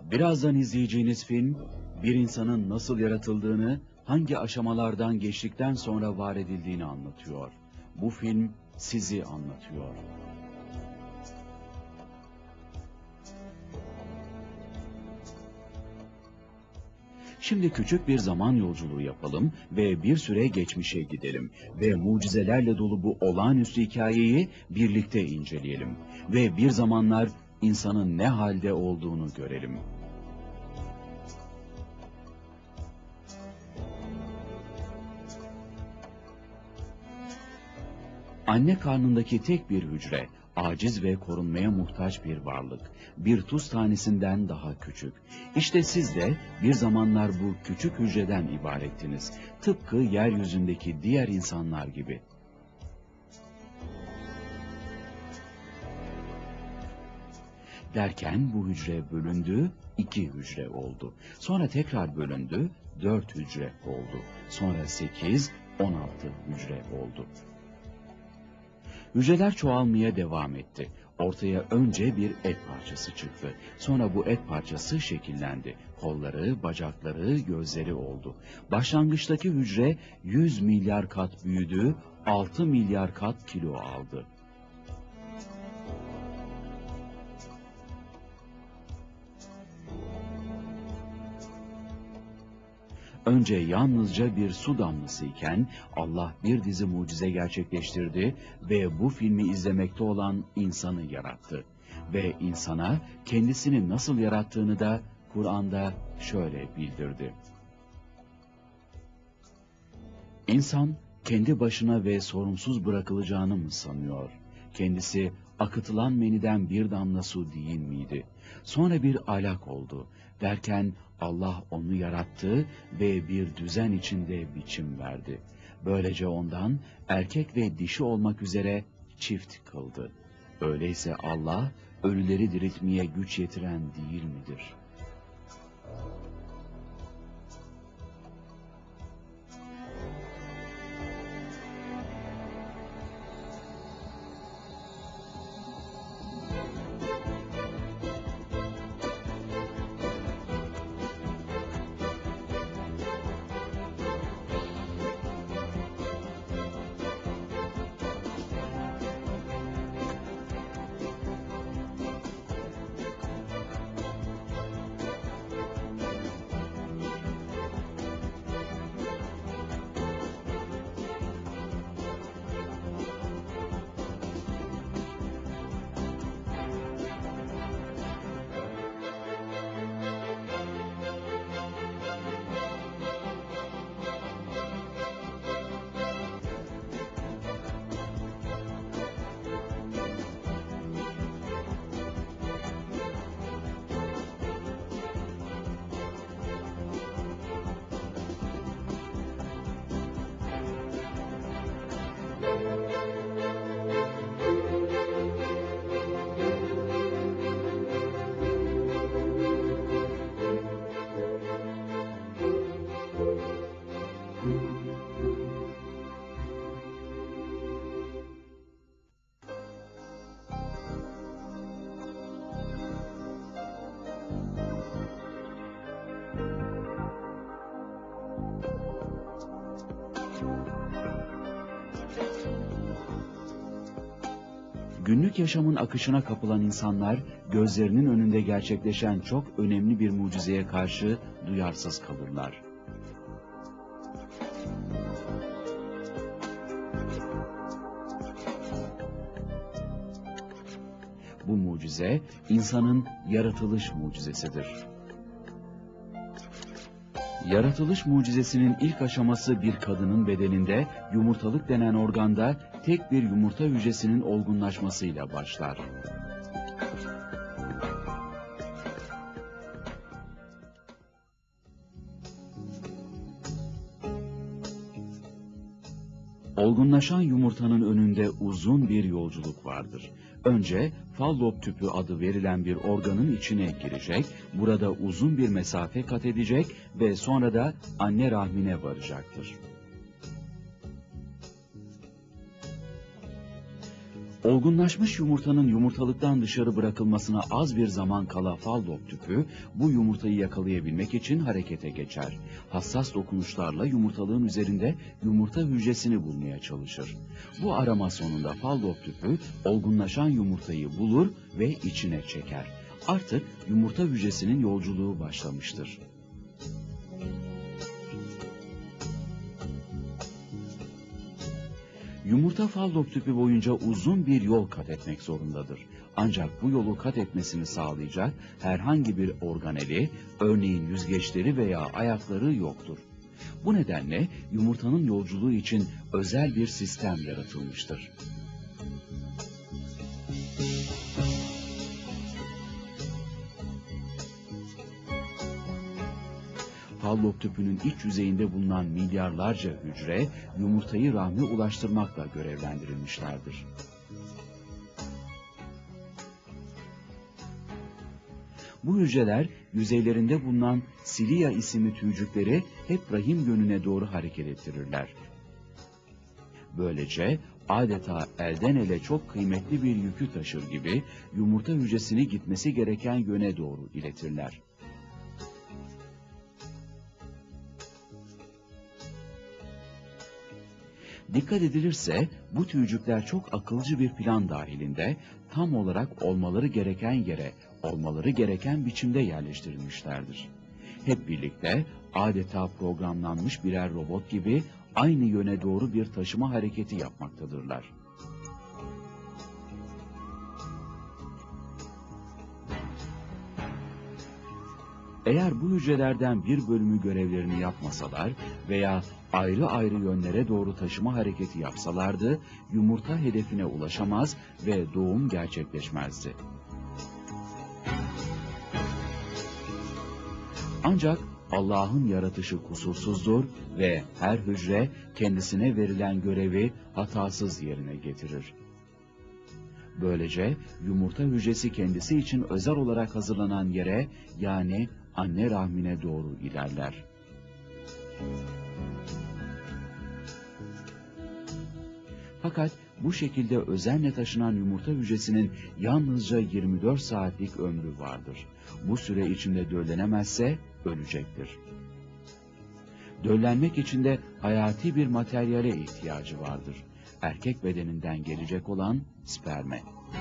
Birazdan izleyeceğiniz film, bir insanın nasıl yaratıldığını, hangi aşamalardan geçtikten sonra var edildiğini anlatıyor. Bu film sizi anlatıyor. Şimdi küçük bir zaman yolculuğu yapalım ve bir süre geçmişe gidelim. Ve mucizelerle dolu bu olağanüstü hikayeyi birlikte inceleyelim. Ve bir zamanlar insanın ne halde olduğunu görelim. Anne karnındaki tek bir hücre, aciz ve korunmaya muhtaç bir varlık, bir tuz tanesinden daha küçük. İşte siz de bir zamanlar bu küçük hücreden ibarettiniz, tıpkı yeryüzündeki diğer insanlar gibi. Derken bu hücre bölündü, 2 hücre oldu. Sonra tekrar bölündü, 4 hücre oldu. Sonra 8, 16 hücre oldu. Hücreler çoğalmaya devam etti. Ortaya önce bir et parçası çıktı. Sonra bu et parçası şekillendi. Kolları, bacakları, gözleri oldu. Başlangıçtaki hücre 100 milyar kat büyüdü, 6 milyar kat kilo aldı. Önce yalnızca bir su damlası iken Allah bir dizi mucize gerçekleştirdi ve bu filmi izlemekte olan insanı yarattı. Ve insana kendisini nasıl yarattığını da Kur'an'da şöyle bildirdi. İnsan kendi başına ve sorumsuz bırakılacağını mı sanıyor? Kendisi akıtılan meniden bir damla su değil miydi? Sonra bir alak oldu. Derken Allah onu yarattı ve bir düzen içinde biçim verdi. Böylece ondan erkek ve dişi olmak üzere çift kıldı. Öyleyse Allah ölüleri diriltmeye güç yetiren değil midir? Günlük yaşamın akışına kapılan insanlar, gözlerinin önünde gerçekleşen çok önemli bir mucizeye karşı duyarsız kalırlar. Bu mucize, insanın yaratılış mucizesidir. Yaratılış mucizesinin ilk aşaması bir kadının bedeninde, yumurtalık denen organda tek bir yumurta hücresinin olgunlaşmasıyla başlar. Olgunlaşan yumurtanın önünde uzun bir yolculuk vardır. Önce fallop tüpü adı verilen bir organın içine girecek, burada uzun bir mesafe kat edecek ve sonra da anne rahmine varacaktır. Olgunlaşmış yumurtanın yumurtalıktan dışarı bırakılmasına az bir zaman kala Fallop tüpü bu yumurtayı yakalayabilmek için harekete geçer. Hassas dokunuşlarla yumurtalığın üzerinde yumurta hücresini bulmaya çalışır. Bu arama sonunda Fallop tüpü olgunlaşan yumurtayı bulur ve içine çeker. Artık yumurta hücresinin yolculuğu başlamıştır. Yumurta Fallop tüpü boyunca uzun bir yol kat etmek zorundadır. Ancak bu yolu kat etmesini sağlayacak herhangi bir organeli, örneğin yüzgeçleri veya ayakları yoktur. Bu nedenle yumurtanın yolculuğu için özel bir sistem yaratılmıştır. Fallop tüpünün iç yüzeyinde bulunan milyarlarca hücre, yumurtayı rahme ulaştırmakla görevlendirilmişlerdir. Bu hücreler, yüzeylerinde bulunan silia isimli tüycükleri hep rahim yönüne doğru hareket ettirirler. Böylece adeta elden ele çok kıymetli bir yükü taşır gibi yumurta hücresini gitmesi gereken yöne doğru iletirler. Dikkat edilirse bu tüycükler çok akılcı bir plan dahilinde tam olarak olmaları gereken yere, olmaları gereken biçimde yerleştirilmişlerdir. Hep birlikte adeta programlanmış birer robot gibi aynı yöne doğru bir taşıma hareketi yapmaktadırlar. Eğer bu hücrelerden bir bölümü görevlerini yapmasalar veya ayrı ayrı yönlere doğru taşıma hareketi yapsalardı, yumurta hedefine ulaşamaz ve doğum gerçekleşmezdi. Ancak Allah'ın yaratışı kusursuzdur ve her hücre kendisine verilen görevi hatasız yerine getirir. Böylece yumurta hücresi kendisi için özel olarak hazırlanan yere, yani anne rahmine doğru ilerler. Fakat bu şekilde özenle taşınan yumurta hücresinin yalnızca 24 saatlik ömrü vardır. Bu süre içinde döllenemezse ölecektir. Döllenmek için de hayati bir materyale ihtiyacı vardır. Erkek bedeninden gelecek olan sperme.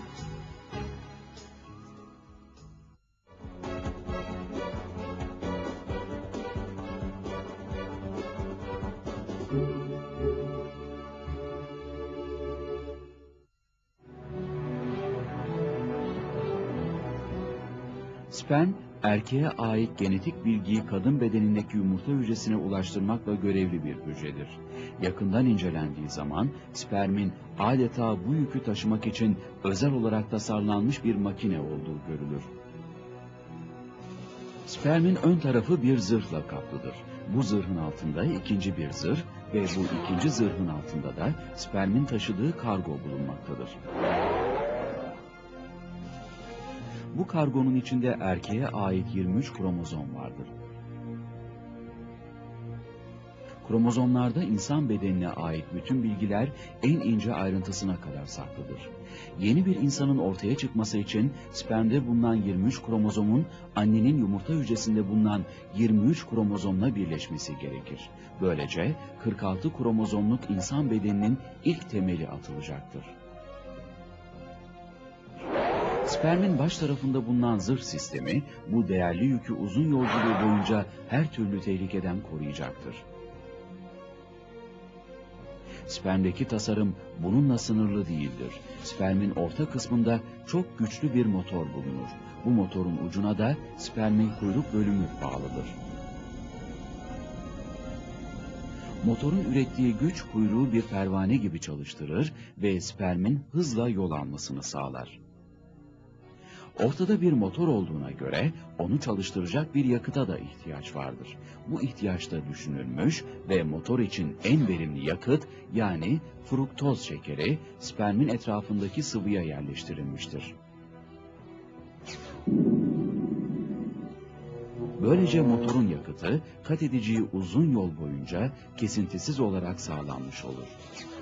Sperm, erkeğe ait genetik bilgiyi kadın bedenindeki yumurta hücresine ulaştırmakla görevli bir hücredir. Yakından incelendiği zaman spermin adeta bu yükü taşımak için özel olarak tasarlanmış bir makine olduğu görülür. Spermin ön tarafı bir zırhla kaplıdır. Bu zırhın altında ikinci bir zırh ve bu ikinci zırhın altında da spermin taşıdığı kargo bulunmaktadır. Bu kargonun içinde erkeğe ait 23 kromozom vardır. Kromozomlarda insan bedenine ait bütün bilgiler en ince ayrıntısına kadar saklıdır. Yeni bir insanın ortaya çıkması için spermde bulunan 23 kromozomun annenin yumurta hücresinde bulunan 23 kromozomla birleşmesi gerekir. Böylece 46 kromozomluk insan bedeninin ilk temeli atılacaktır. Spermin baş tarafında bulunan zırh sistemi, bu değerli yükü uzun yolculuğu boyunca her türlü tehlikeden koruyacaktır. Spermdeki tasarım bununla sınırlı değildir. Spermin orta kısmında çok güçlü bir motor bulunur. Bu motorun ucuna da spermin kuyruk bölümü bağlıdır. Motorun ürettiği güç kuyruğu bir pervane gibi çalıştırır ve spermin hızla yol almasını sağlar. Ortada bir motor olduğuna göre onu çalıştıracak bir yakıta da ihtiyaç vardır. Bu ihtiyaç da düşünülmüş ve motor için en verimli yakıt, yani fruktoz şekeri spermin etrafındaki sıvıya yerleştirilmiştir. Böylece motorun yakıtı kat edeceği uzun yol boyunca kesintisiz olarak sağlanmış olur.